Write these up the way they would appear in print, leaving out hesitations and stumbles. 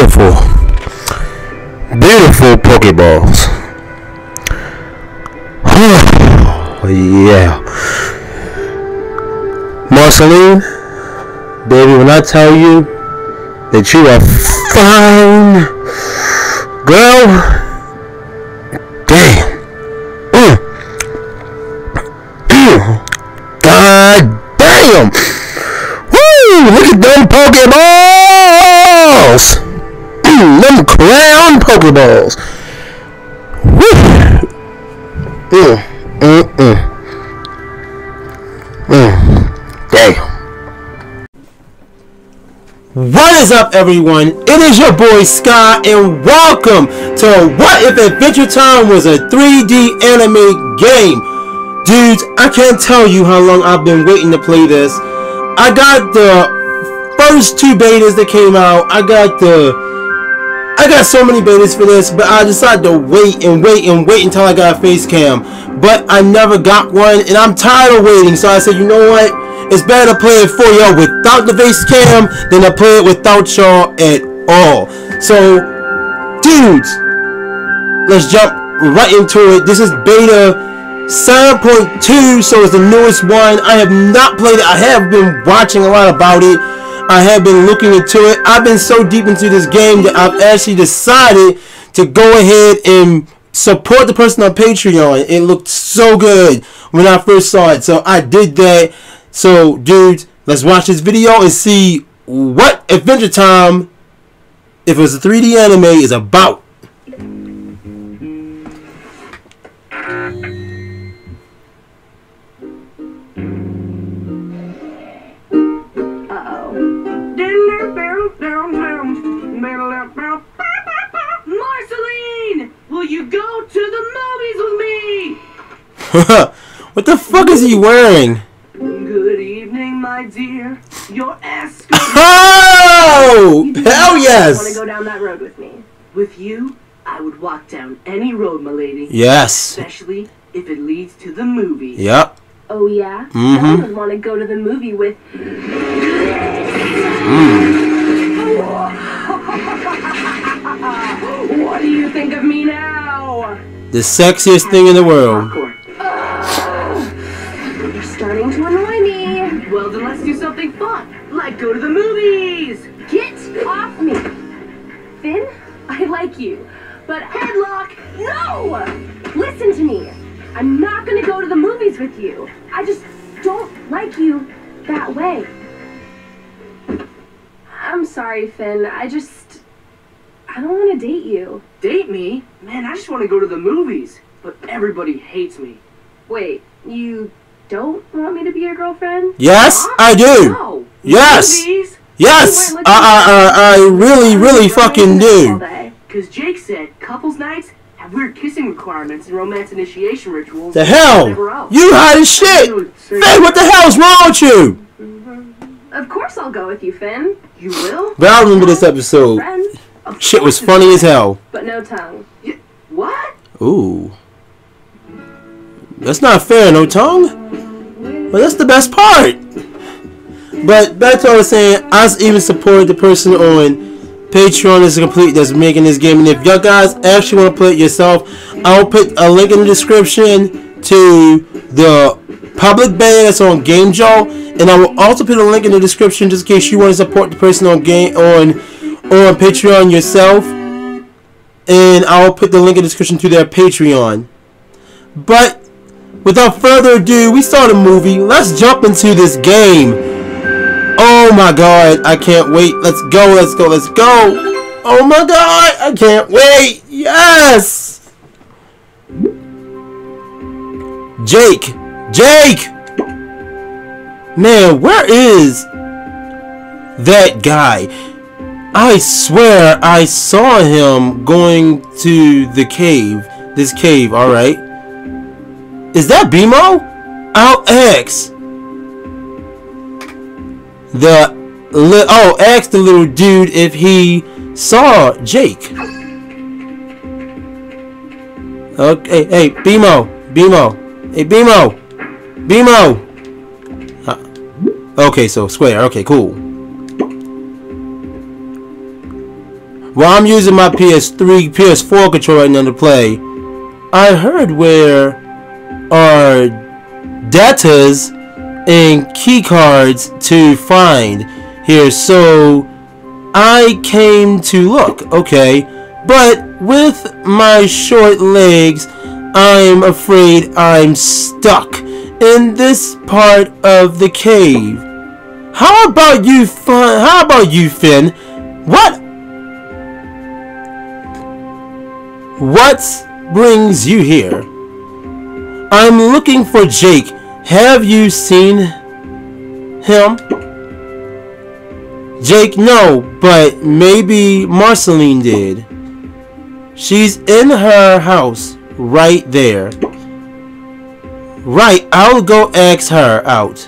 beautiful, beautiful Pokeballs. Oh, yeah. Marceline, baby, when I tell you that you are fine, girl, damn. God damn. Woo, look at them Pokeballs. Them crown Pokeballs. Woo. Damn. What is up, everyone? It is your boy Sky, and welcome to What If Adventure Time was a 3D anime game. Dudes, I can't tell you how long I've been waiting to play this. I got the first two betas that came out. I got so many betas for this, but I decided to wait until I got a face cam. But I never got one, and I'm tired of waiting. So I said, you know what? It's better to play it for y'all without the face cam than to play it without y'all at all. So, dudes, let's jump right into it. This is beta 7.2, so it's the newest one. I have not played it. I have been watching a lot about it. I have been looking into it. I've been so deep into this game that I've actually decided to go ahead and support the person on Patreon. It looked so good when I first saw it, so I did that. So, dudes, let's watch this video and see what Adventure Time, if it was a 3D anime, is about. Marceline! Will you go to the movies with me? What the fuck is he wearing? Good evening, my dear. Your ass. Oh! Hell yes! Want to go down that road with me? With you, I would walk down any road, my lady. Yes. Especially if it leads to the movie. Yep. Oh yeah? Mm-hmm. I would want to go to the movie with... What do you think of me now? The sexiest thing in the world. You're starting to annoy me. Well, then let's do something fun. Like go to the movies. Get off me. Finn, I like you, but headlock, no! Listen to me. I'm not going to go to the movies with you. I just don't like you that way. I'm sorry, Finn. I don't want to date you. Date me? Man, I just want to go to the movies. But everybody hates me. Wait, you don't want me to be your girlfriend? Yes, Huh? I do. No. Yes. Movies? Yes, I really fucking do. Because Jake said couples nights have weird kissing requirements and romance initiation rituals. The hell? You hot as shit. Finn, what the hell's wrong with you? Of course I'll go with you, Finn. You will? But I remember this episode. Friend, Shit was funny as hell. but no tongue. What? Ooh. That's not fair, no tongue. But that's the best part. But back to what I was saying, I even support the person on Patreon that's making this game. And if y'all guys actually want to play it yourself, I'll put a link in the description to the public beta that's on GameJolt, and I will also put a link in the description just in case you want to support the person on Patreon yourself. And I'll put the link in the description to their Patreon. But without further ado, we start a movie. Let's jump into this game. Oh my god, I can't wait. Let's go, let's go, let's go. Oh my god, I can't wait. Yes! Jake! Man, where is that guy? I swear I saw him going to the cave. This cave, alright. Is that BMO? I'll ask. Ask the little dude if he saw Jake. Okay, hey, BMO. Hey, BMO. Okay, so square. Okay, cool. while I'm using my PS3, PS4 controller right now to play, I heard where are datas and key cards to find here, so I came to look. Okay, but with my short legs, I'm afraid I'm stuck in this part of the cave. How about you, Finn? What brings you here? I'm looking for Jake. Have you seen him? Jake, no, but maybe Marceline did. She's in her house right there. Right, I'll go ask her out.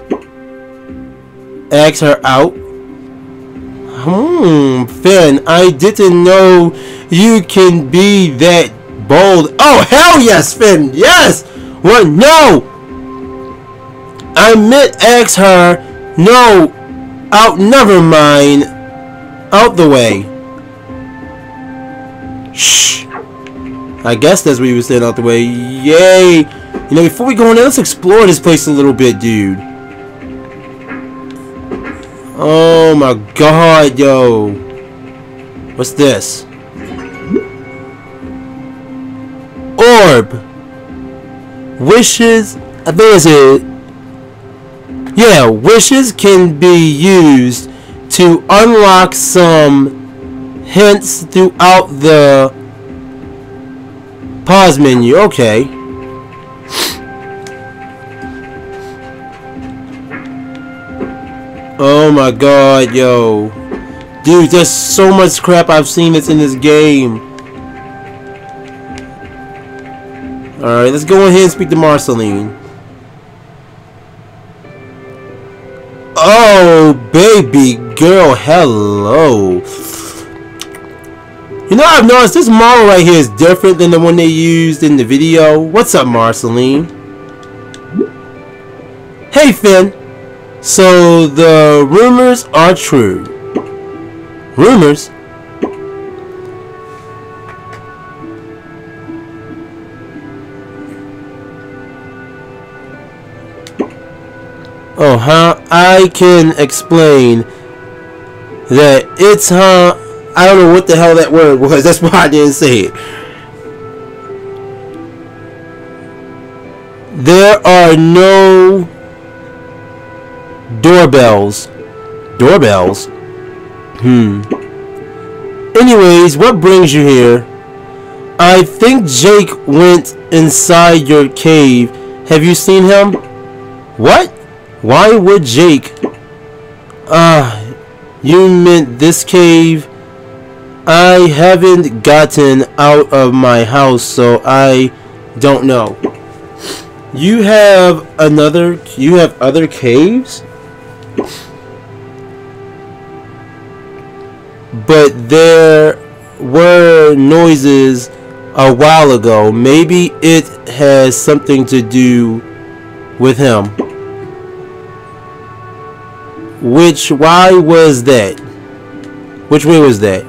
Ask her out? Finn, I didn't know you can be that bold. Oh, hell yes, Finn, yes! What? No! I meant ask her. No, out, never mind. Out the way. Shh. I guess that's what you were saying, out the way. Yay! You know, before we go in there, let's explore this place a little bit, dude. Oh my god, yo. What's this? Orb. Wishes. I think it's it. Yeah, wishes can be used to unlock some hints throughout the pause menu. Okay. Oh my god, yo. Dude, there's so much crap I've seen that's in this game. Alright, let's go ahead and speak to Marceline. Oh, baby girl, hello. You know, I've noticed this model right here is different than the one they used in the video. What's up, Marceline? Hey, Finn. So, the rumors are true. Rumors? Oh, how I can explain that it's I don't know what the hell that word was. That's why I didn't say it. There are no doorbells. Doorbells? Anyways, what brings you here? I think Jake went inside your cave. Have you seen him? What? Why would Jake? You meant this cave? I haven't gotten out of my house, so I don't know. You have other caves? But there were noises a while ago. Maybe it has something to do with him. Why was that? Which way was that?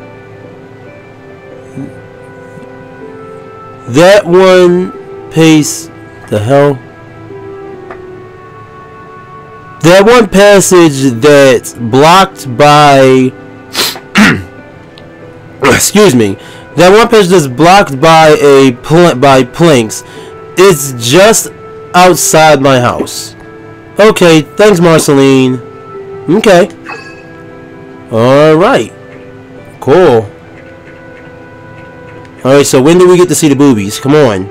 That one pace, the hell? That one passage that's blocked by excuse me. That one passage that's blocked by by planks. It's just outside my house. Okay, thanks, Marceline. Okay. Alright. Cool. Alright, so when do we get to see the boobies? Come on.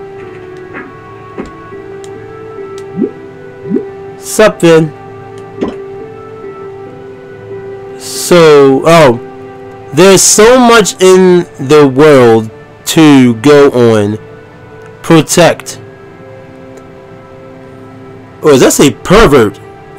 Sup, Finn? So, there's so much in the world to go on. Protect. Or is that a pervert?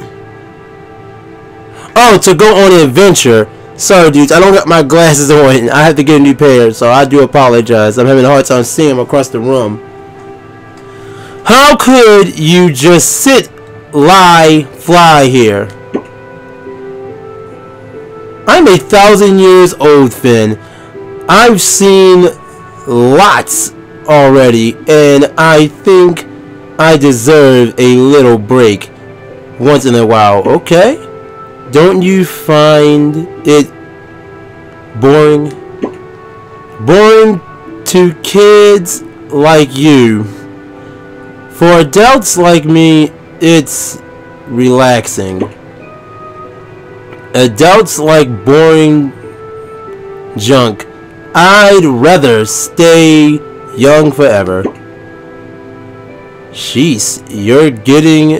Oh, to go on an adventure. Sorry, dudes, I don't got my glasses on. I have to get a new pair, so I do apologize. I'm having a hard time seeing them across the room. How could you just sit, lie, fly here? I'm 1,000 years old, Finn. I've seen lots already, and I think I deserve a little break once in a while, okay? Don't you find it boring? Boring to kids like you. For adults like me, it's relaxing. Adults like boring junk. I'd rather stay young forever. Jeez, you're getting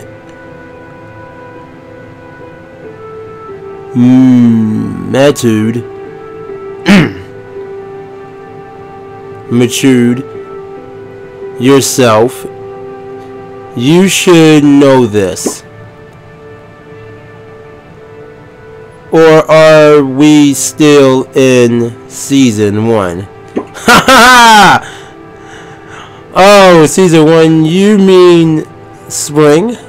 matured. Matured yourself. You should know this. Or are we still in season 1? Ha ha! Oh, season 1, you mean spring?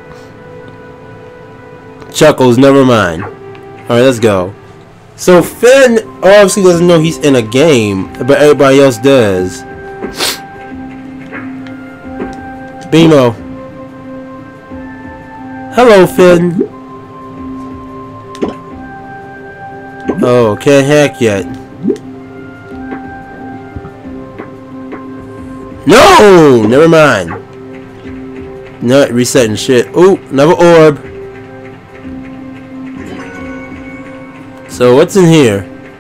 Chuckles, never mind. Alright, let's go. So Finn obviously doesn't know he's in a game, but everybody else does. BMO. Hello, Finn. Oh, can't hack yet. No! Never mind. No, resetting shit. Ooh, another orb. So what's in here?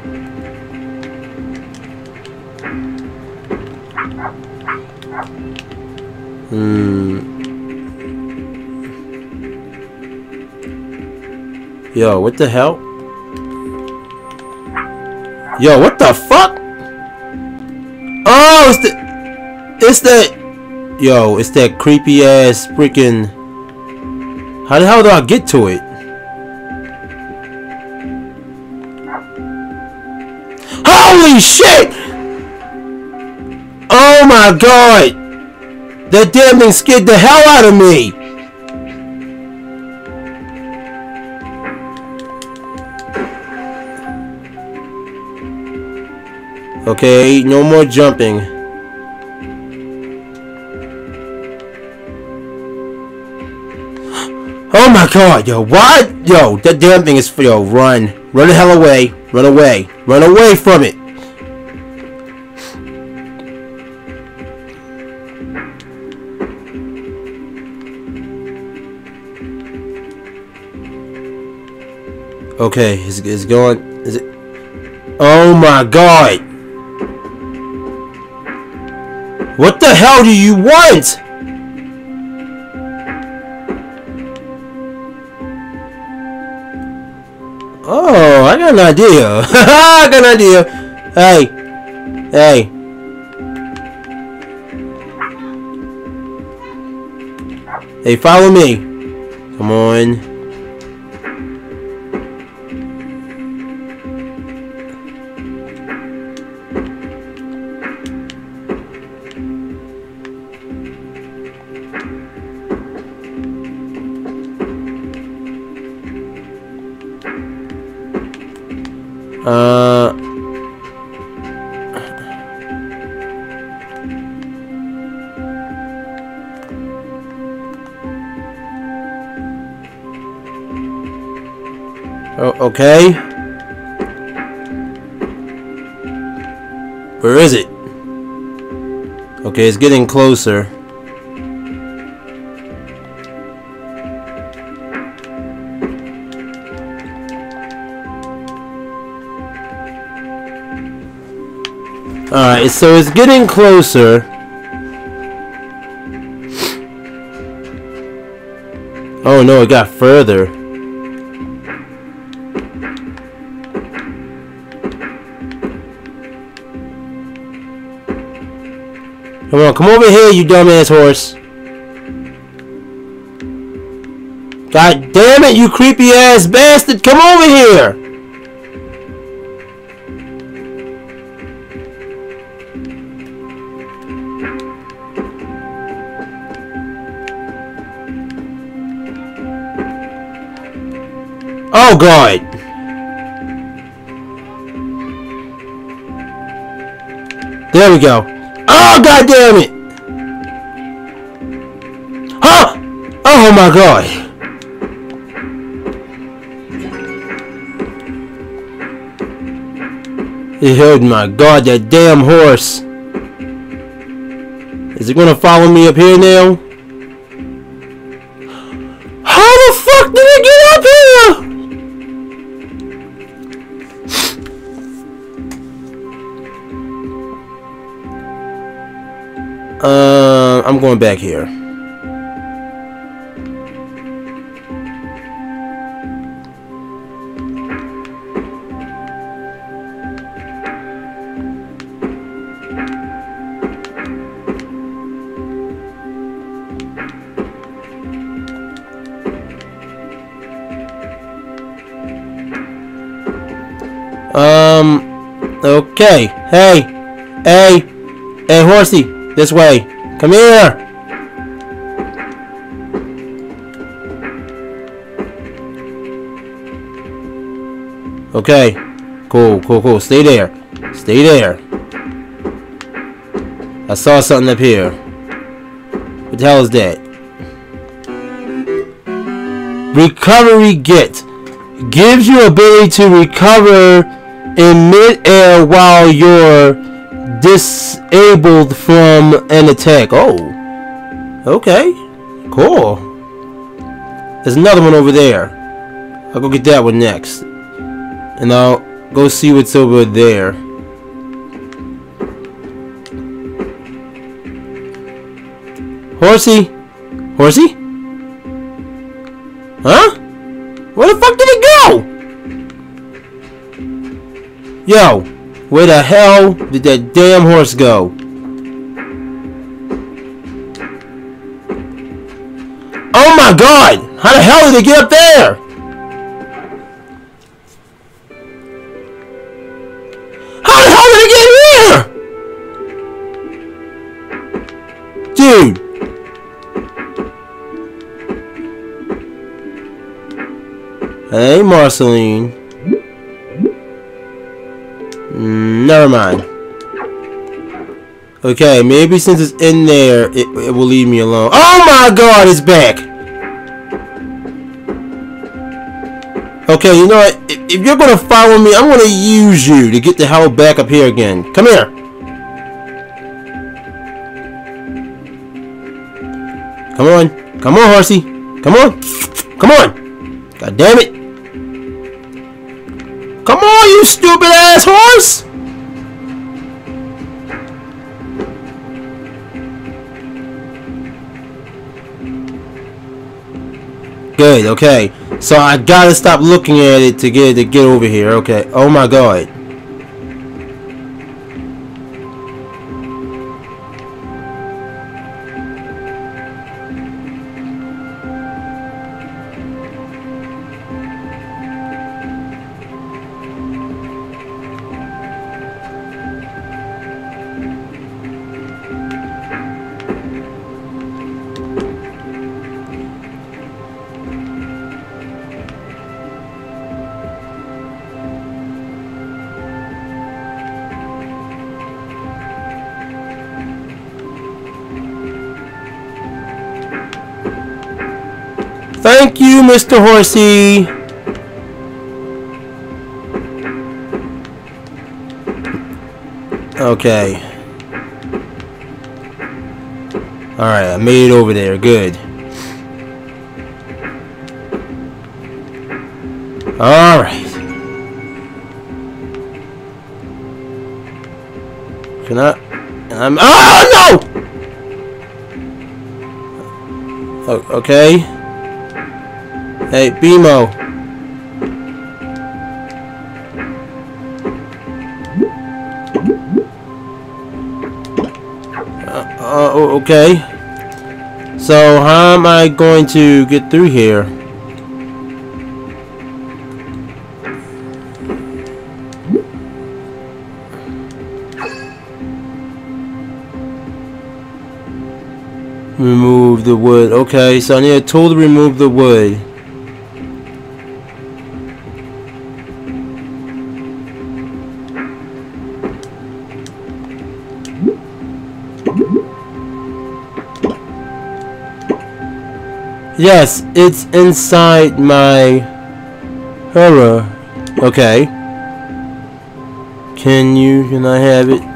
Yo, what the hell? Yo, what the fuck? Oh, it's that yo, it's that creepy ass freaking. How the hell do I get to it? Holy shit! Oh my god! That damn thing scared the hell out of me! Okay, no more jumping. Oh my god, yo, what? Yo, that damn thing is, yo, run. Run the hell away. Run away. Run away from it. Okay, it's going, is it? Oh my god. What the hell do you want? Oh, I got an idea. I got an idea. Hey. Hey. Hey, follow me. Come on. Oh, okay. Where is it? Okay, it's getting closer. Alright, so it's getting closer. Oh no, it got further. Come on, come over here, you dumbass horse. God damn it, you creepy ass bastard, come over here! Oh god! There we go. Oh, god damn it! Huh? Oh my god! Oh my god, that damn horse! Is it gonna follow me up here now? How the fuck did it get up here? I'm going back here. Okay. Hey, horsey, this way. Come here. Okay. Cool. Stay there. I saw something up here. What the hell is that? Recovery Get. Gives you ability to recover in mid-air while you're disabled from an attack. Oh. Okay. Cool. There's another one over there. I'll go get that one next. And I'll go see what's over there. Horsey? Huh? Where the fuck did it go? Yo, where the hell did that damn horse go? Oh my god! How the hell did it get up there? How the hell did it get in here? Dude. Hey, Marceline. Never mind. Okay, maybe since it's in there, it will leave me alone. Oh my god, it's back! Okay, you know what? If you're gonna follow me, I'm gonna use you to get the hell back up here again. Come here! Come on, horsey! Come on! God damn it! Come on, you stupid ass horse! Good, okay. So I gotta stop looking at it to get over here. Okay. Oh my god. Thank you, Mr. Horsey. Okay. Alright, I made it over there. Good. Alright. Can I... Oh, no! Oh, okay. Hey, BMO. Okay. So how am I going to get through here? Remove the wood. Okay, so I need a tool to remove the wood. Yes, it's inside my horror. Okay. Can I have it?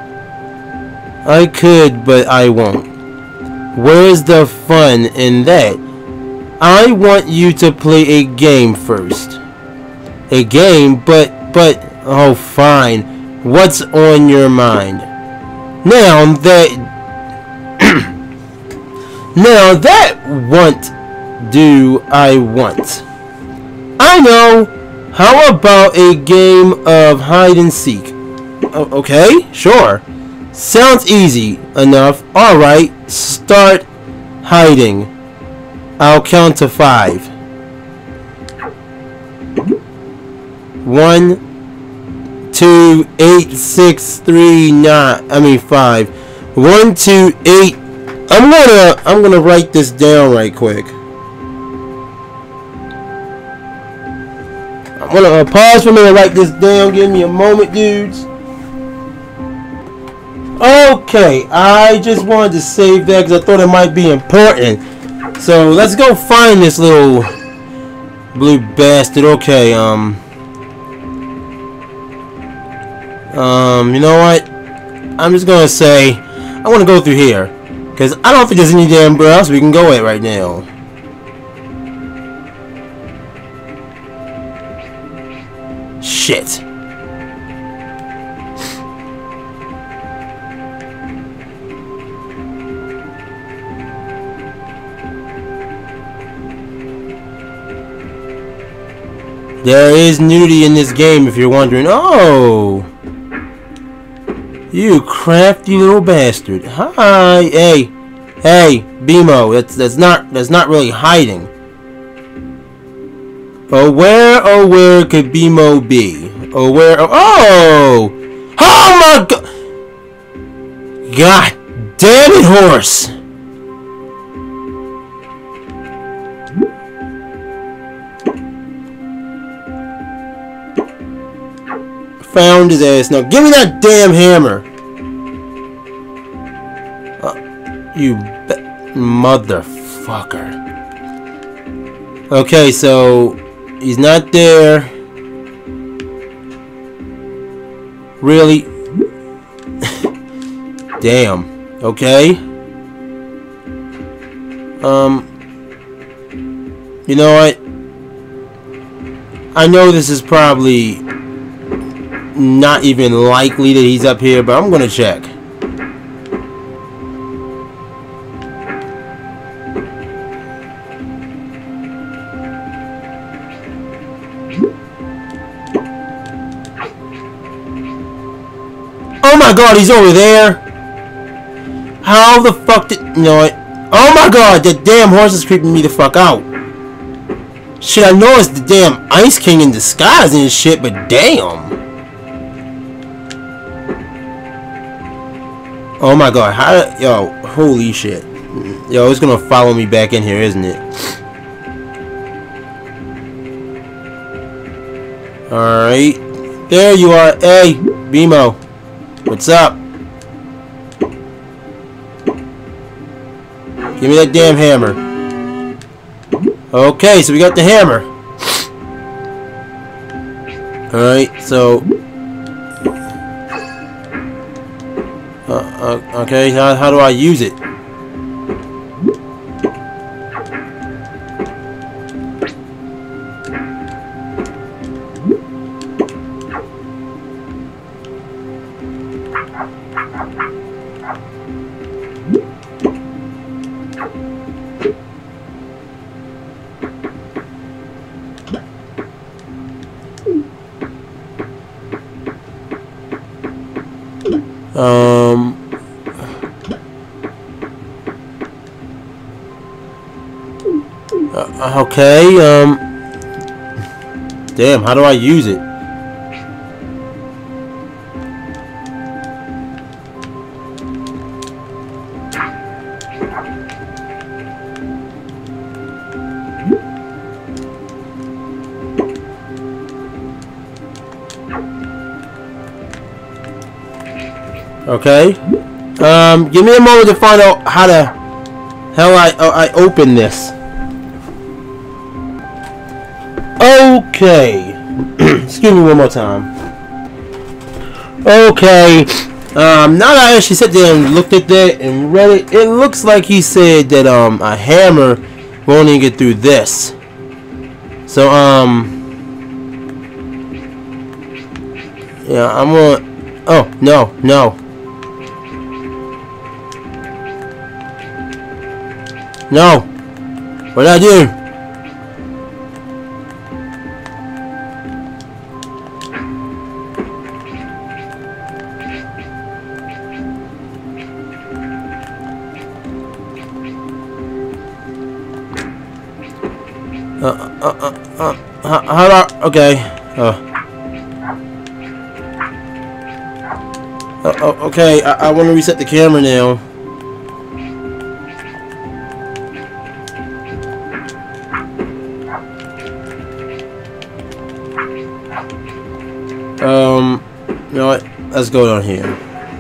I could, but I won't. Where's the fun in that? I want you to play a game first. A game? But, oh fine. What's on your mind? Now that what do I want? I know. How about a game of hide and seek? Okay, sure. Sounds easy enough. Alright, start hiding. I'll count to 5. 1, 2, 8, 6, 3, 5. 1, 2, 8. I'm gonna write this down right quick. I'm gonna pause for a minute, write this down. Give me a moment, dudes. Okay, I just wanted to save that because I thought it might be important. So let's go find this little blue bastard. Okay, you know what? I'm just gonna say I want to go through here because I don't think there's any damn where else we can go at right now. Shit. There is nudity in this game if you're wondering. Oh! You crafty little bastard. Hi. Hey, BMO. That's not really hiding. Oh where could BMO be? Oh my god! God damn it, horse! Found his ass. Now give me that damn hammer. You motherfucker. Okay, so he's not there. Really? Damn. Okay. You know what? I know this is probably not even likely that he's up here, but I'm gonna check. Oh my god, he's over there! How the fuck did... You know what? Oh my god, that damn horse is creeping me the fuck out. Shit, I know it's the damn Ice King in disguise and shit, but damn. Oh my god, yo, holy shit. Yo, it's gonna follow me back in here, isn't it? Alright. There you are. Hey, BMO. What's up? Give me that damn hammer. Okay, so we got the hammer. Alright, so... okay, how do I use it? Okay, damn, how do I use it? Okay, Give me a moment to find out how I open this. Okay. Excuse me one more time. Okay. Now that I actually sat there and looked at that and read it, it looks like he said that a hammer won't even get through this. So yeah, I'm gonna. Oh no. No! What did I do? How do I... Okay. Okay, I want to reset the camera now. You know what? Let's go down here.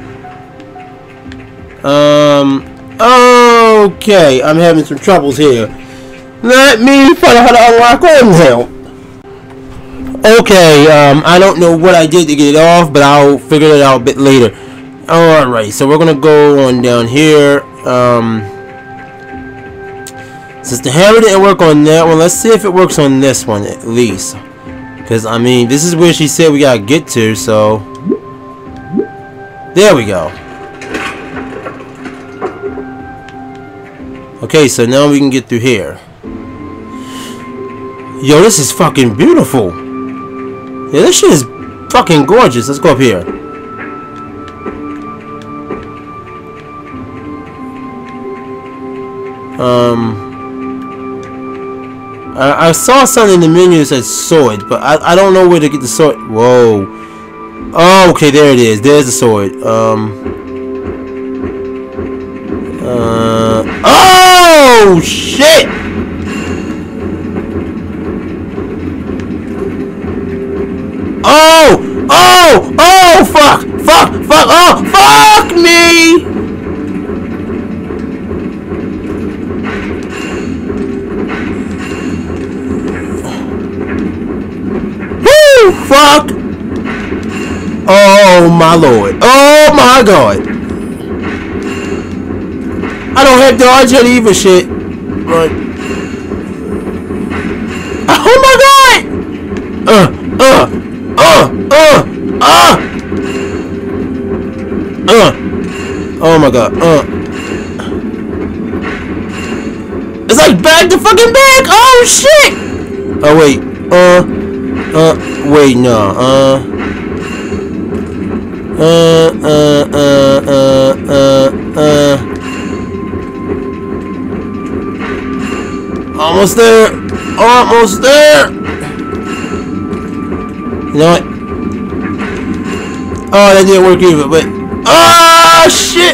Okay, I'm having some troubles here. Let me find out how to unlock on now. Okay, I don't know what I did to get it off, but I'll figure it out a bit later. Alright, so we're gonna go on down here. Since the hammer didn't work on that one, let's see if it works on this one at least. Because, I mean, this is where she said we gotta get to, so... There we go. Okay, so now we can get through here. Yo, this is fucking beautiful. Yeah, this shit is fucking gorgeous. Let's go up here. I saw something in the menu that said sword, but I don't know where to get the sword. Whoa. Oh, okay, there it is. There's the sword. Oh, shit! Oh, fuck, oh, fuck me! Woo, fuck! Oh, my lord. Oh, my god. I don't have dodge or even shit. Right. Oh, my god! Oh my god. It's like back to fucking back. Oh shit. Oh wait. Wait, no. Almost there. Almost there. You know what? Oh, that didn't work either, but... Oh, shit!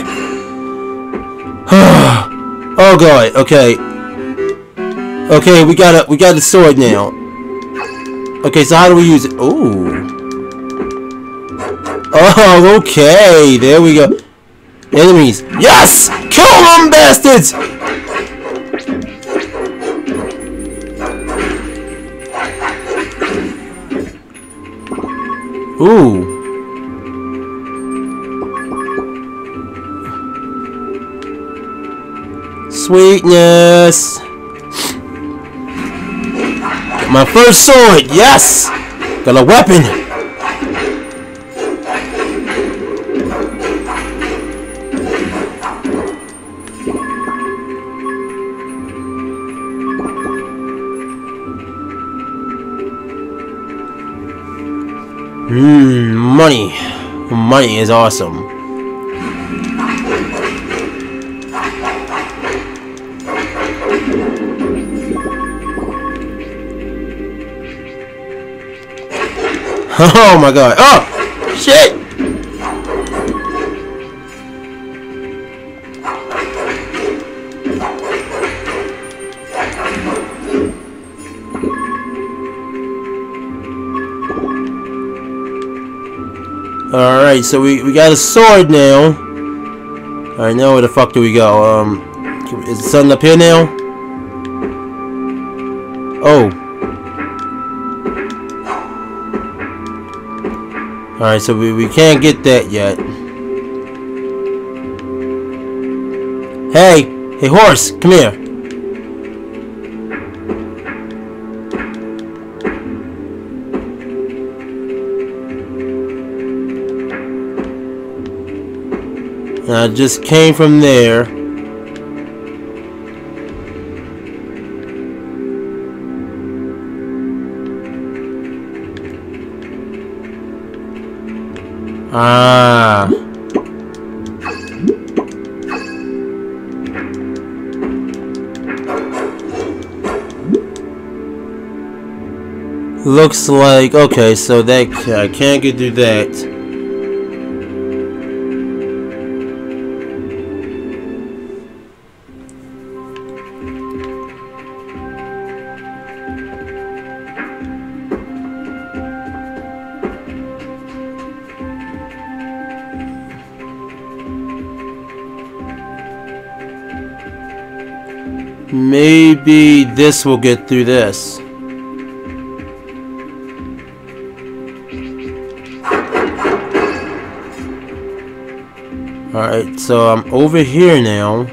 Oh, God. Okay. Okay, we got a sword now. Okay, so how do we use it? Ooh. Oh, okay. There we go. Enemies. Yes! Kill them bastards! Ooh. Sweetness. My first sword. Yes! Got a weapon. Money. Money is awesome. Oh my god. Oh! Shit! Alright, so we got a sword now. Alright, now where the fuck do we go? Is the sun up here now? Oh. Alright, so we can't get that yet. Hey! Hey, horse! Come here! I just came from there. Ah. Looks like, okay, so that I can't get through that. Maybe this will get through this. Alright, so I'm over here now.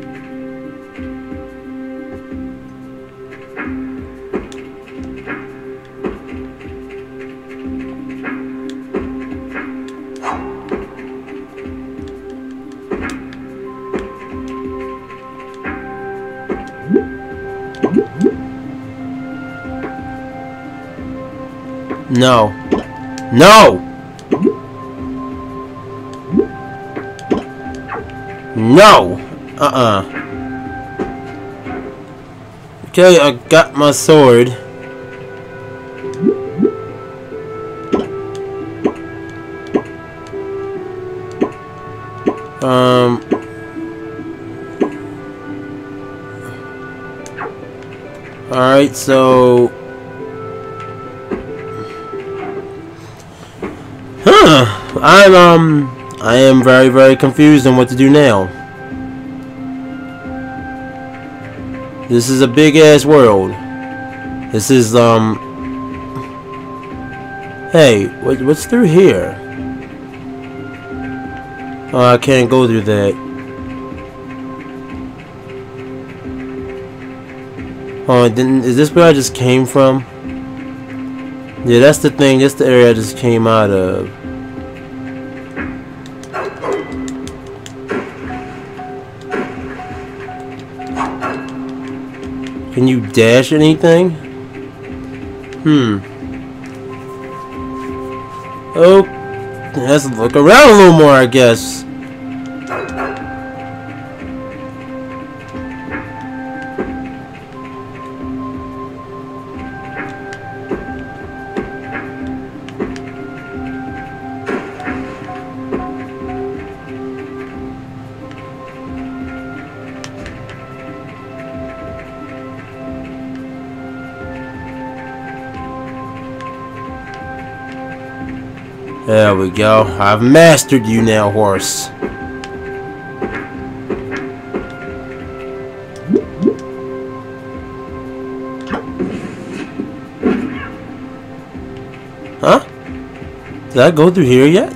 No. No! No! Okay, I got my sword. Alright, so... I am very, very confused on what to do now. This is a big ass world. This is, hey, what's through here? Oh, I can't go through that. Oh, is this where I just came from? Yeah, that's the thing. That's the area I just came out of. Can you dash anything? Oh, let's look around a little more, I guess. There we go. I've mastered you now, horse. Huh? Did I go through here yet?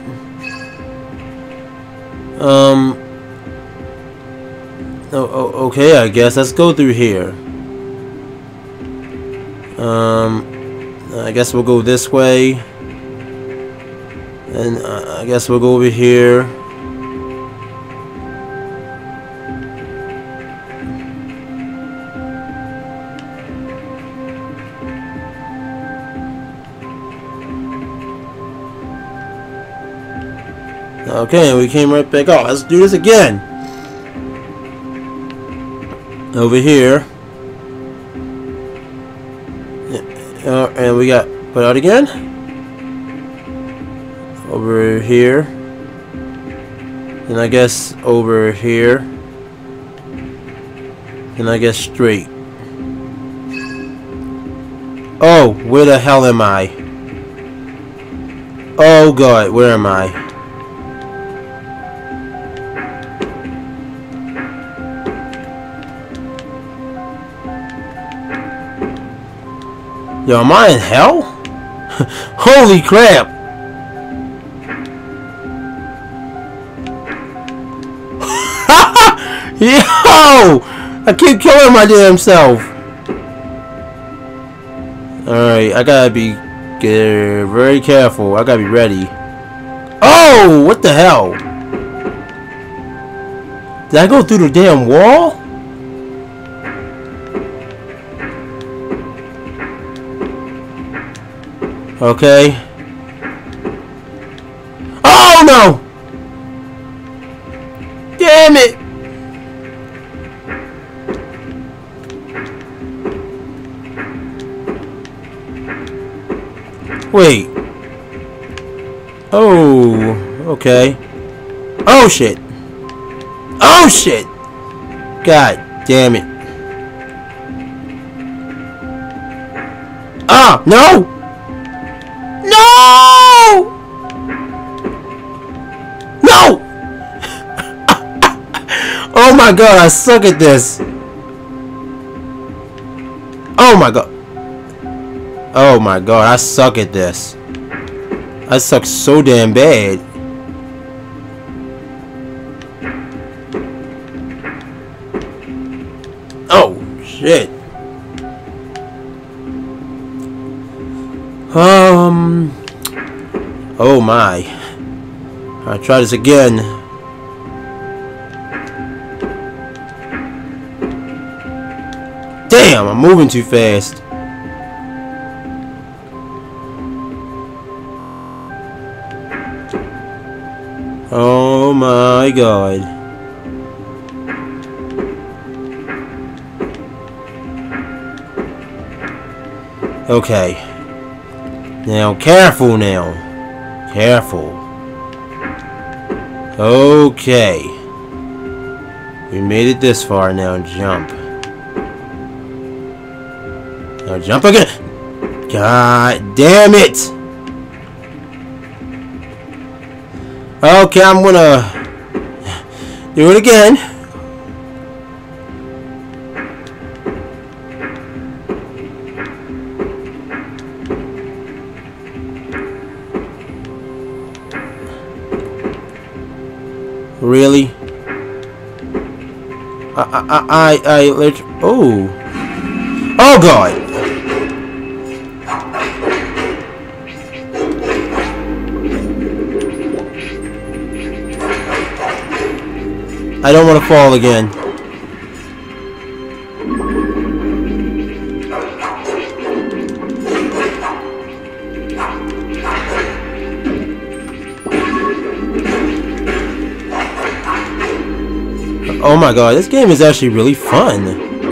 Okay, I guess let's go through here. I guess we'll go this way. And I guess we'll go over here. Okay, we came right back out. Let's do this again. Over here. And we got put out again. Over here. And I guess over here. And I guess straight. Oh, where the hell am I? Oh God, where am I? Yo, am I in hell? Holy crap! Yo! I keep killing my damn self. Alright, I gotta be very careful. I gotta be ready. Oh! What the hell? Did I go through the damn wall? Okay. Oh no! Damn it! Wait. Oh, okay. Oh shit. Oh shit! God damn it. Ah, no! No! No! Oh my god, I suck at this. Oh my god. Oh my god, I suck at this. I suck so damn bad. Oh shit. Oh my. I'll try this again. Damn, I'm moving too fast. Oh my god. Okay. Now, careful now. Careful. Okay. We made it this far. Now jump. Now jump again. God damn it. Okay, I'm gonna do it again. Really? Oh. Oh god. I don't want to fall again. Oh my god, this game is actually really fun.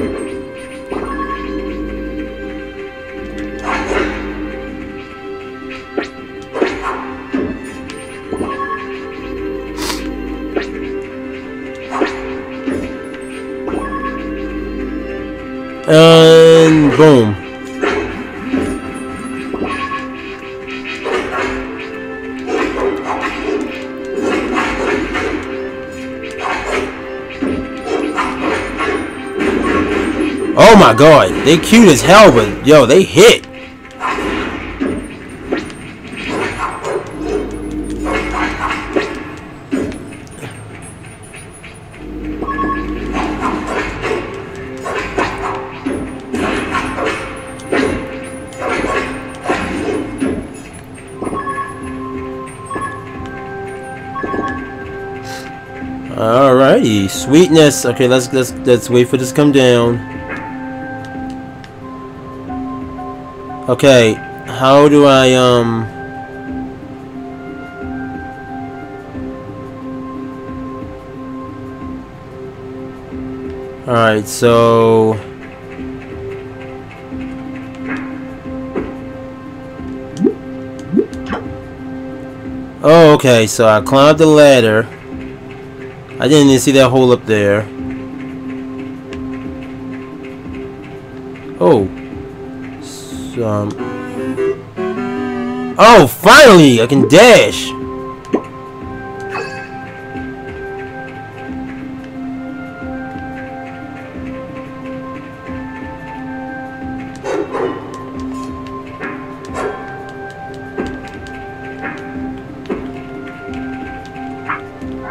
And boom. Oh my god, they cute as hell, but yo, they hit. Alrighty, sweetness. Okay, let's wait for this to come down. Okay, how do I Alright, so oh, okay, so I climbed the ladder. I didn't even see that hole up there. Oh. Oh, finally! I can dash!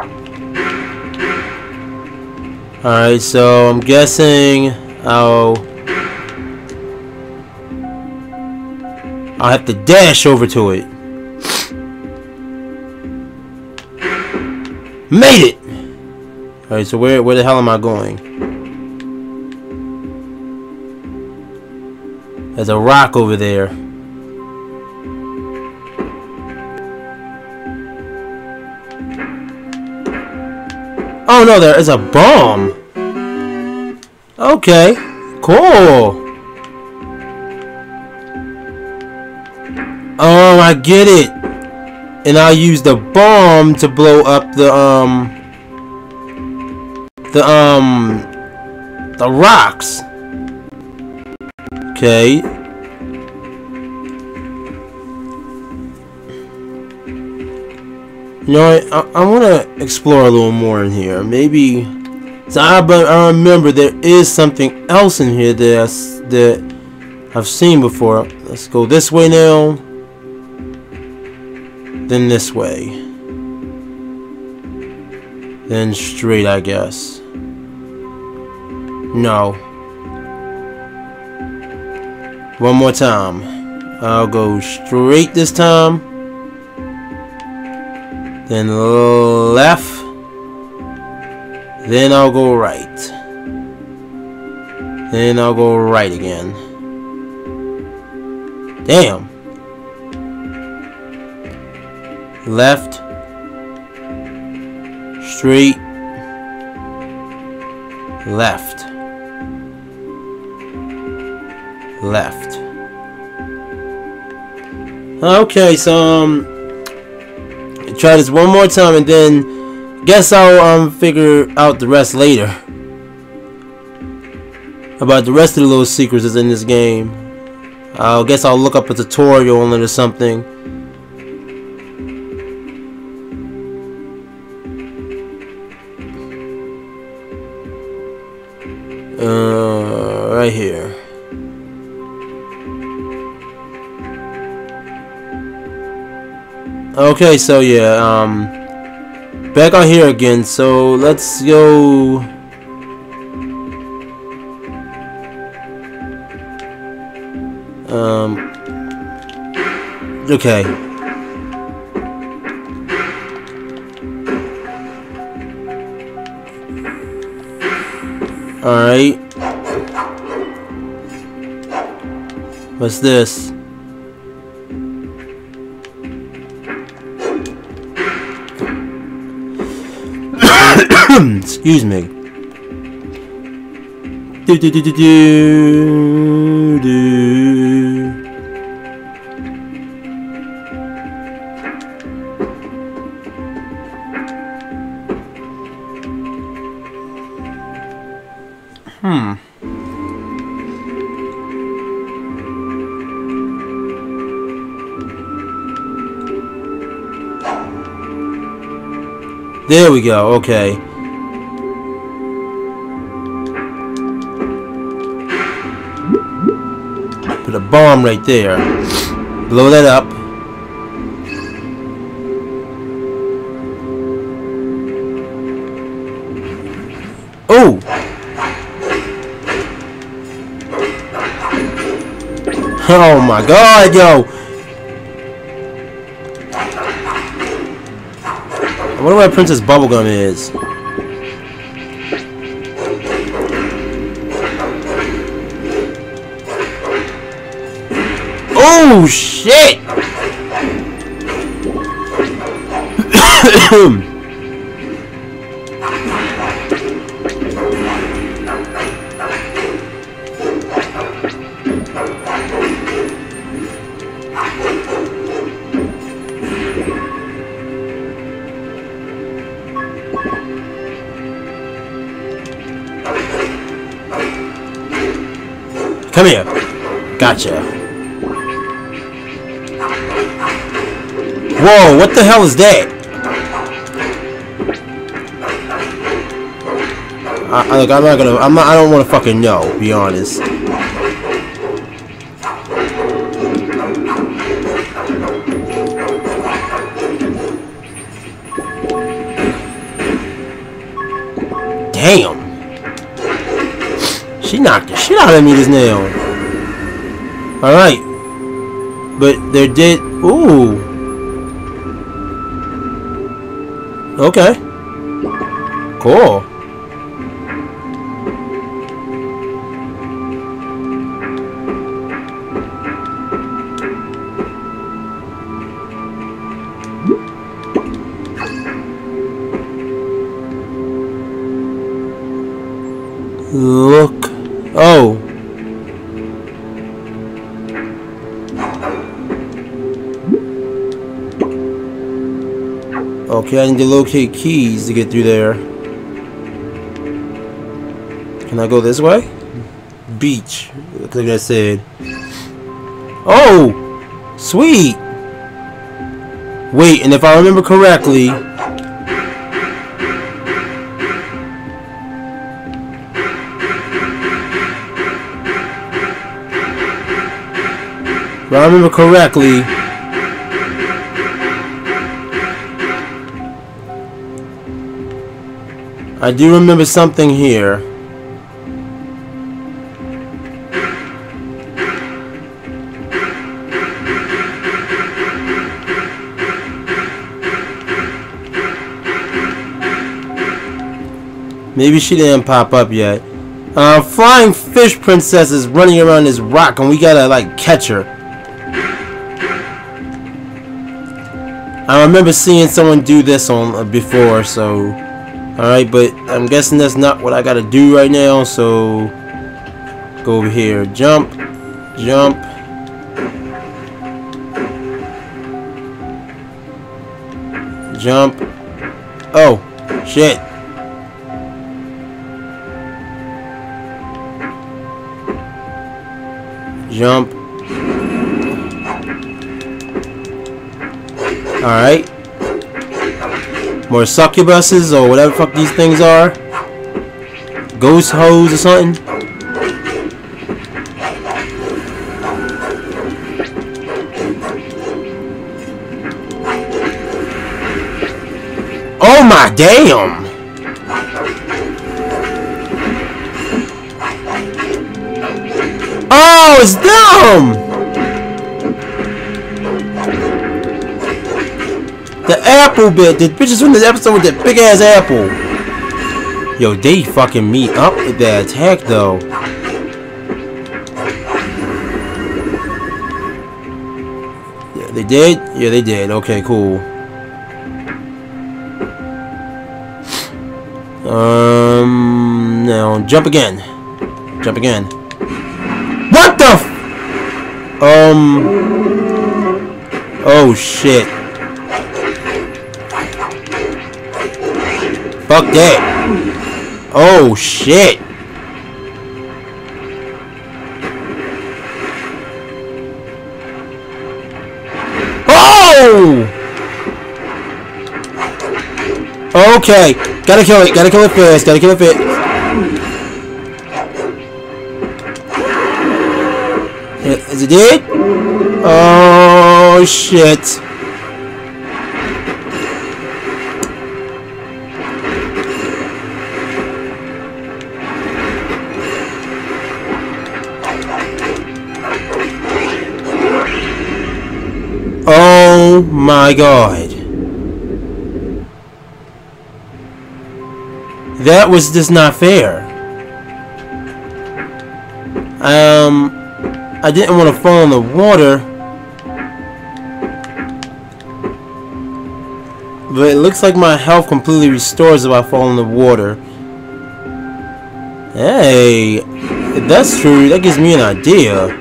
Alright, so I'm guessing I'll have to dash over to it. Made it! Alright, so where the hell am I going? There's a rock over there. Oh no, there is a bomb. Okay, cool. Oh, I get it. And I'll use the bomb to blow up the rocks. Okay. You know what? I want to explore a little more in here. Maybe. So I remember there is something else in here that I've seen before. Let's go this way now. Then this way. Then straight, I guess. No. One more time. I'll go straight this time. Then left. Then I'll go right. Then I'll go right again. Damn. Left. Straight. Left. Left. Okay, so try this one more time and then guess I'll figure out the rest later. About the rest of the little secrets that's in this game. I guess I'll look up a tutorial on it or something. Right here. Okay, so yeah, back on here again, so let's go. Okay. Alright. What's this? Excuse me. Do do do do do do. There we go. Okay. Put a bomb right there. Blow that up. Oh! Oh my god, yo! I wonder where Princess Bubblegum is. Oh shit! Come here. Gotcha. Whoa, what the hell is that? Look, I don't want to fucking know, be honest. Damn. She knocked the shit out of me just now. Alright. But there did... Ooh. Okay. Cool. Look. Oh. Okay, I need to locate keys to get through there. Can I go this way? Beach. Like I said. Oh! Sweet! Wait, and if I remember correctly... If I remember correctly, I do remember something here. Maybe she didn't pop up yet. Flying fish princess is running around this rock and we gotta like catch her. I remember seeing someone do this on before, so alright, but I'm guessing that's not what I gotta do right now, so go over here. Jump, jump. Jump. Oh, shit. Jump. Alright. More succubuses or whatever the fuck these things are. Ghost hoes or something. Oh my damn! Oh, it's dumb! The apple bit. The bitches from this episode with that big ass apple. Yo, they fucking me up with that attack though. Yeah, they did? Yeah, they did. Okay, cool. Now jump again. Jump again. What the f— oh shit. Fuck that. Oh shit. Oh! Okay. Gotta kill it. Gotta kill it fast. Gotta kill it fast. Is it dead? Oh shit. Oh my god. That was just not fair. I didn't want to fall in the water. But it looks like my health completely restores if I fall in the water. Hey, if that's true, that gives me an idea.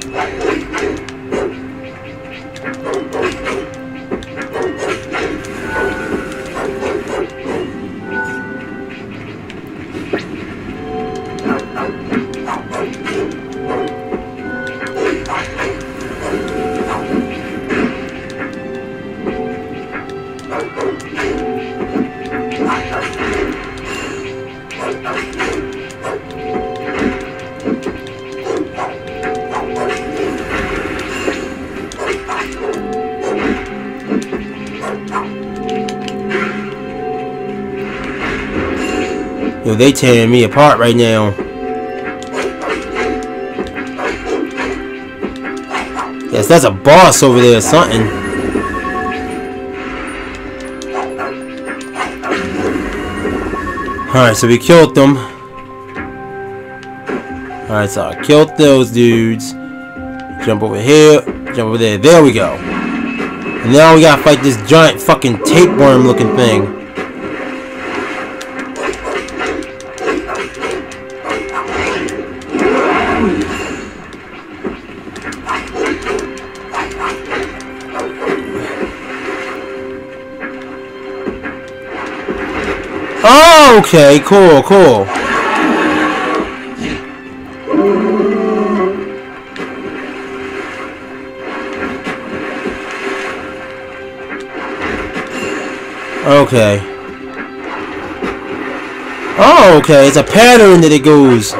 Yo, they tearing me apart right now. Yes, that's a boss over there or something. Alright, so we killed them. Alright, so I killed those dudes. Jump over here, jump over there. There we go. And now we gotta fight this giant fucking tapeworm looking thing. Oh, okay, cool, cool. Okay. Oh, okay, it's a pattern that it goes.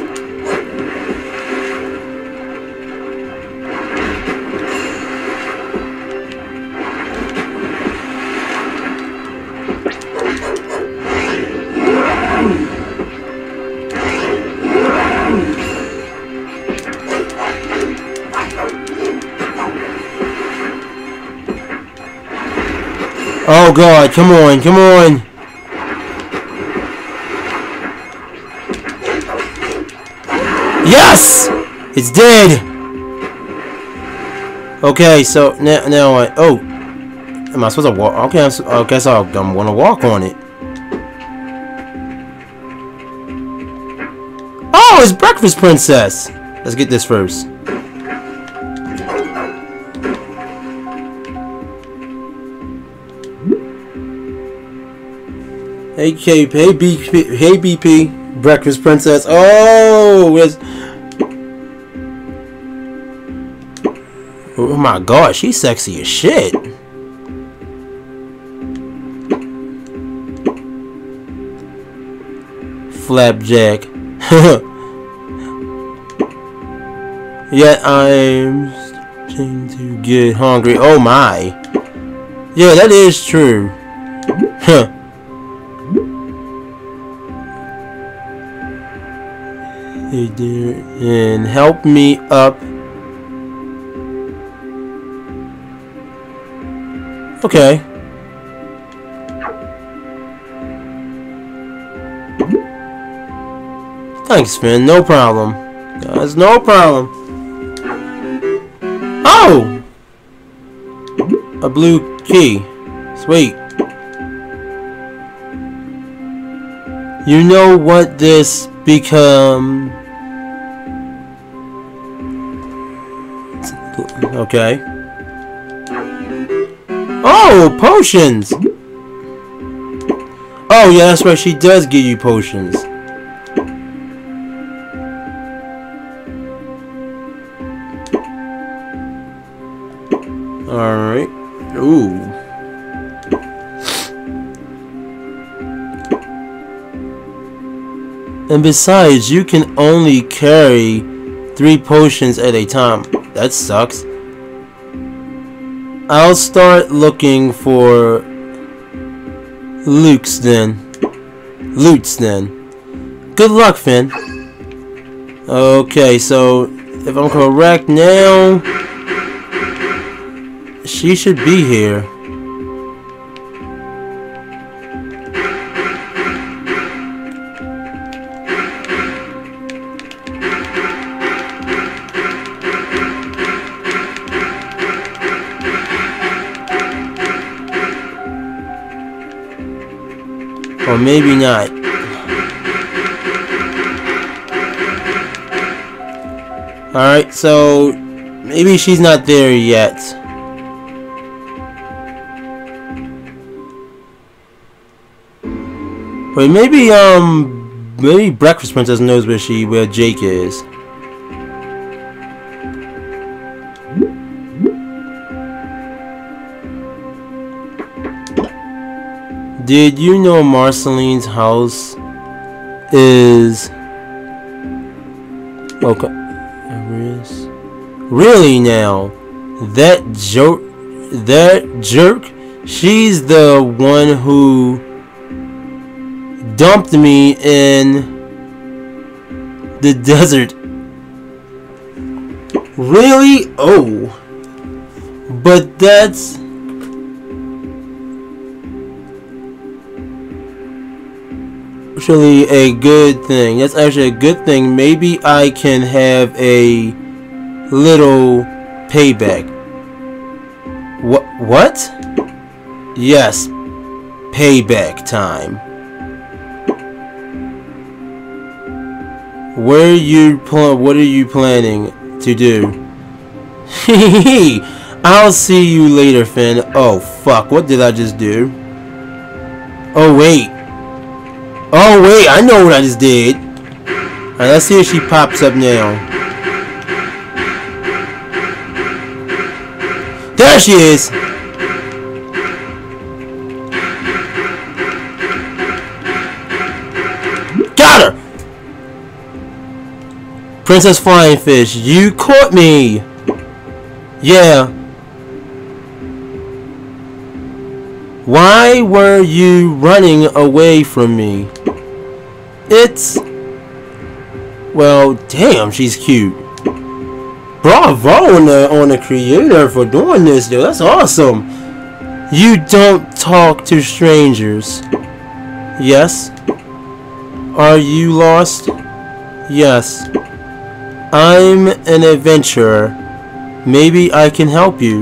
Oh god, come on, come on. Yes! It's dead! Okay, so now I... Oh. Am I supposed to walk? Okay, I guess I'm gonna walk on it. Oh, it's Breakfast Princess! Let's get this first. Hey KP, hey BP, Breakfast Princess. Oh, oh my god, she's sexy as shit. Flapjack. Yet I'm starting to get hungry. Oh my. Yeah, that is true. Huh. And help me up. Okay. Thanks, Finn. No problem. Guys, no problem. Oh! A blue key. Sweet. You know what this become? Okay. Oh, potions! Oh, yeah, that's right. She does give you potions. Alright. Ooh. And besides, you can only carry 3 potions at a time. That sucks. I'll start looking for Loots then. Good luck, Finn. Okay, so if I'm correct now, she should be here. Or maybe not. Alright, so maybe she's not there yet. Wait, maybe Breakfast Princess knows where Jake is. Did you know Marceline's house is... Okay. Really now? That jerk? She's the one who dumped me in the desert. Really? Oh. But that's actually a good thing. That's actually a good thing. Maybe I can have a little payback. What? Yes. Payback time. What are you planning to do? I'll see you later, Finn. Oh fuck, what did I just do? Oh wait, I know what I just did. Alright, let's see if she pops up now. There she is! Got her! Princess Flying Fish, you caught me! Yeah. Why were you running away from me? It's... Well, damn, she's cute. Bravo on the creator for doing this, dude. That's awesome. You don't talk to strangers. Yes. Are you lost? Yes. I'm an adventurer. Maybe I can help you.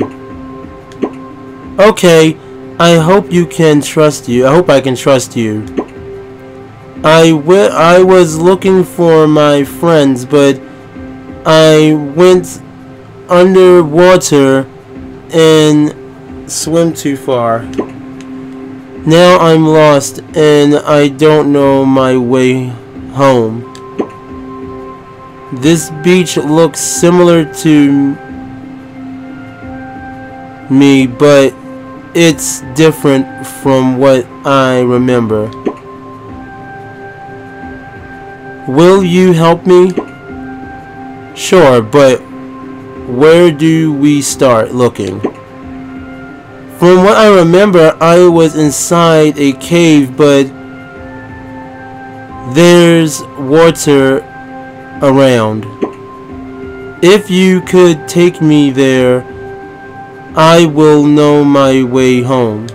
Okay, I hope you can trust you. I hope I can trust you. I was looking for my friends, but I went underwater and swam too far. Now I'm lost and I don't know my way home. This beach looks similar to me, but it's different from what I remember. Will you help me? Sure, but where do we start looking? From what I remember, I was inside a cave, but there's water around. If you could take me there, I will know my way home.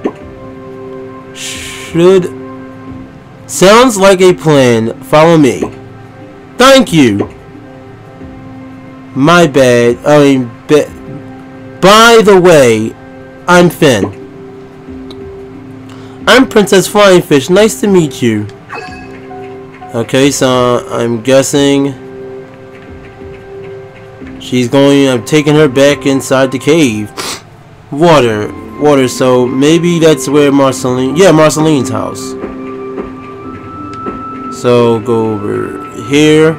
Sounds like a plan. Follow me. Thank you. My bad. By the way, I'm Finn. I'm Princess Flying Fish. Nice to meet you. Okay, so I'm guessing I'm taking her back inside the cave. Water, so maybe that's where Marceline's house. So go over here.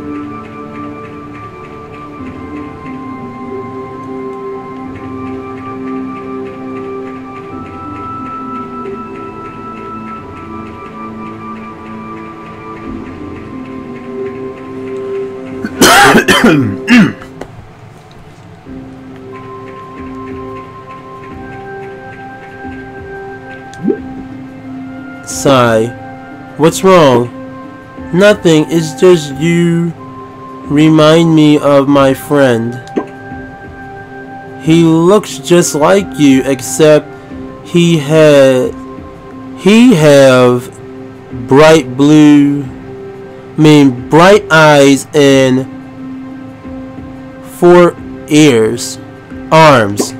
Sigh. What's wrong? Nothing, it's just you remind me of my friend. He looks just like you, except he have bright eyes and 4 arms.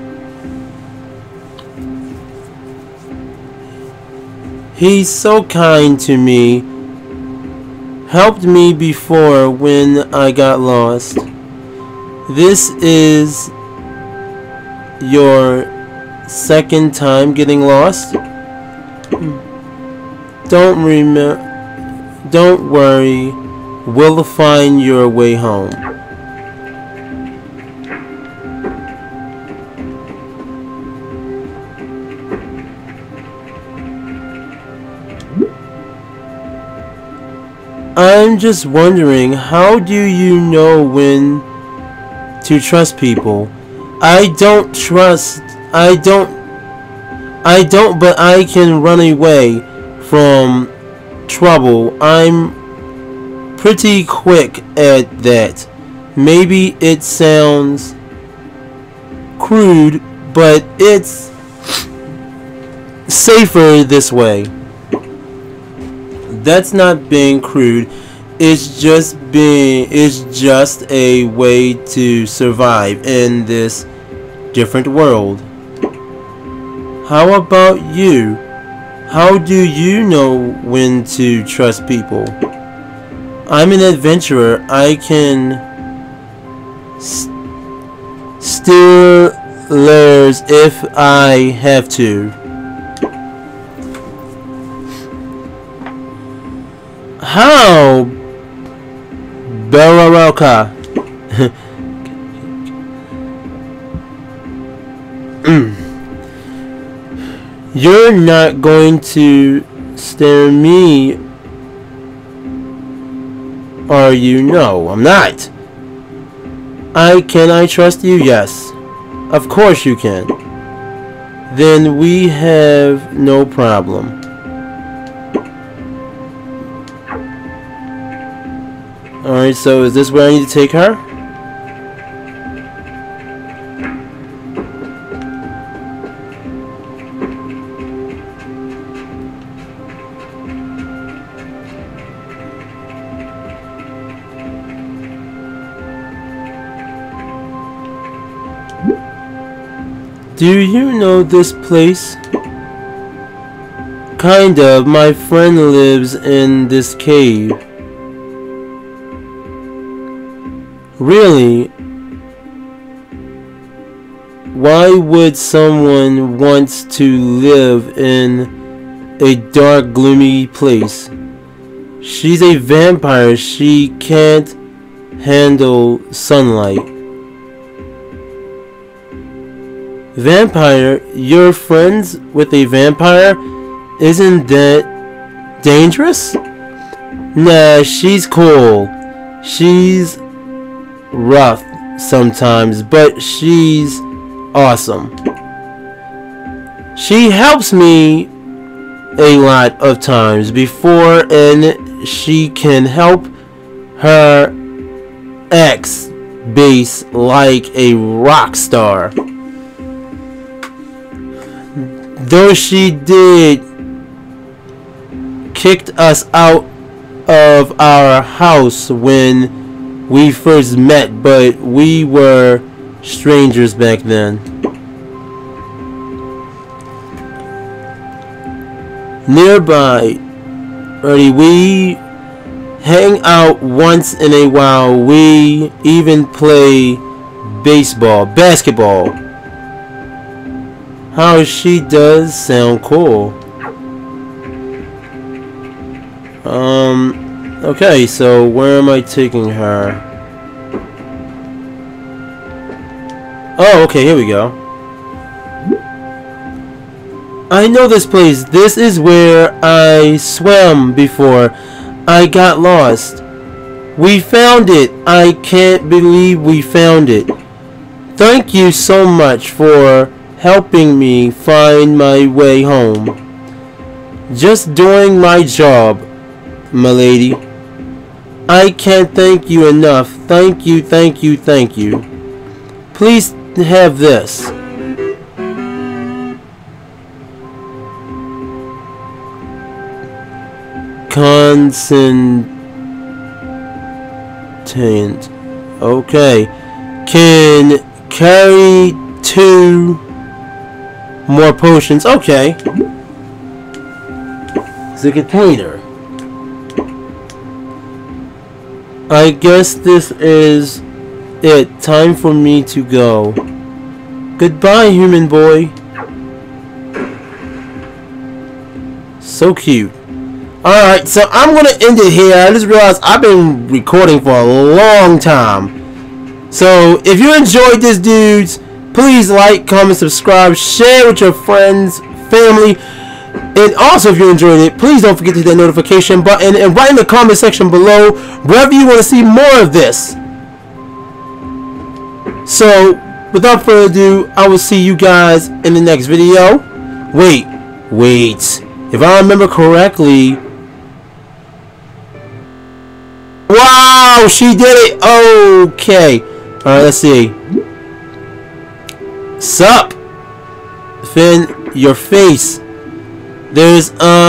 He's so kind to me. Helped me before when I got lost. This is your second time getting lost? Don't worry. We'll find your way home. I'm just wondering, how do you know when to trust people? I don't, but I can run away from trouble. I'm pretty quick at that. Maybe it sounds crude, but it's safer this way. That's not being crude. It's just a way to survive in this different world. How about you? How do you know when to trust people? I'm an adventurer. I can steal lures if I have to. How, Baraka? You're not going to stare me, are you? No, I'm not. Can I trust you? Yes. Of course you can. Then we have no problem. Alright, so is this where I need to take her? Do you know this place? Kind of. My friend lives in this cave. Really? Why would someone want to live in a dark, gloomy place? She's a vampire. She can't handle sunlight. Vampire? You're friends with a vampire? Isn't that dangerous? Nah, she's cool. She's rough sometimes, but she's awesome. She helps me a lot of times before, and she can help her ex base like a rock star. Though she did kicked us out of our house when we first met, but we were strangers back then. Nearby, we hang out once in a while. We even play basketball. How she does sound cool. Okay, so where am I taking her? Oh, okay, here we go. I know this place. This is where I swam before I got lost. We found it. I can't believe we found it. Thank you so much for helping me find my way home. Just doing my job, my lady. I can't thank you enough. Thank you, thank you, thank you. Please have this. Concentrate. Okay. Can carry 2 more potions. Okay. It's a container. I guess this is it. Time for me to go. Goodbye, human boy. So cute. Alright, so I'm going to end it here. I just realized I've been recording for a long time. So, if you enjoyed this, dudes, please like, comment, subscribe, share with your friends, family. And also, if you enjoyed it, please don't forget to hit that notification button and write in the comment section below wherever you want to see more of this. So, without further ado, I will see you guys in the next video. Wait. If I remember correctly, Wow, she did it. Okay. Alright, let's see. Sup? Finn, your face. There's,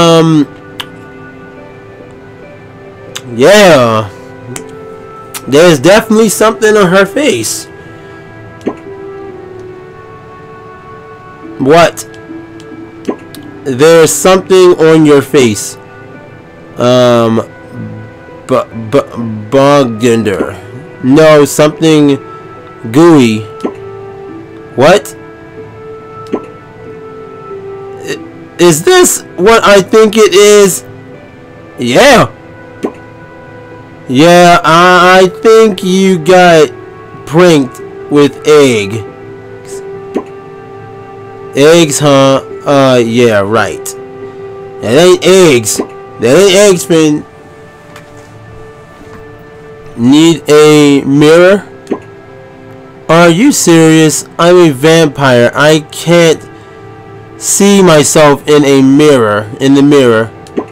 yeah. There's definitely something on her face. What? There's something on your face. Bogdander. No, something gooey. What? Is this what I think it is? Yeah. Yeah, I think you got pranked with egg. Eggs, huh? Yeah, right. That ain't eggs. That ain't eggs, Finn. Need a mirror? Are you serious? I'm a vampire. I can't see myself in a mirror. In the mirror.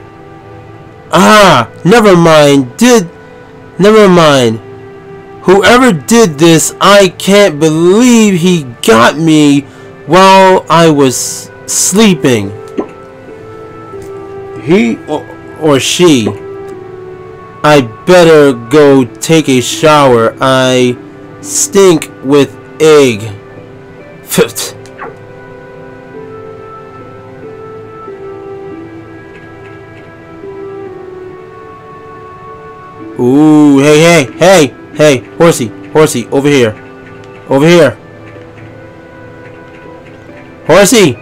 Ah, never mind. Never mind. Whoever did this, I can't believe he got me while I was sleeping. He or she. I better go take a shower. I stink with egg. Ooh, hey, horsey, over here. Over here. Horsey!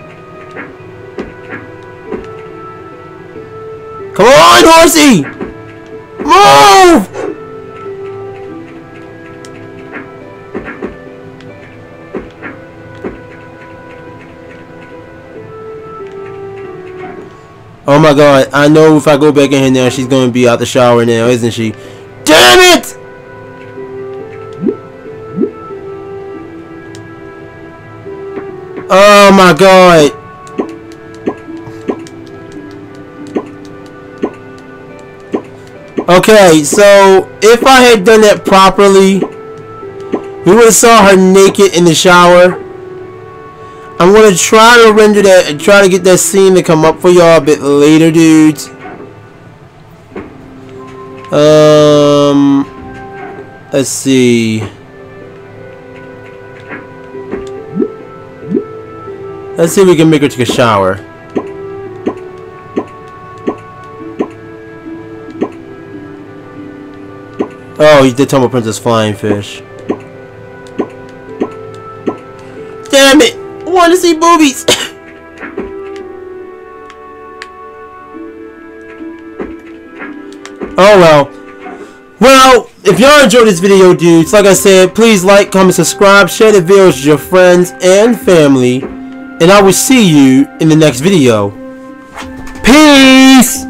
Come on, horsey! Move! Oh my god, I know if I go back in here now, she's gonna be out the shower now, isn't she? Damn it! Oh my god. Okay, so if I had done that properly, we would have saw her naked in the shower. I'm gonna try to render that and try to get that scene to come up for y'all a bit later, dudes. Let's see. Let's see if we can make her take a shower. Oh, he did Tumble Princess Flying Fish. Damn it! I want to see boobies! Oh well. Well, if y'all enjoyed this video, dudes, like I said, please like, comment, subscribe, share the videos with your friends and family. And I will see you in the next video. Peace!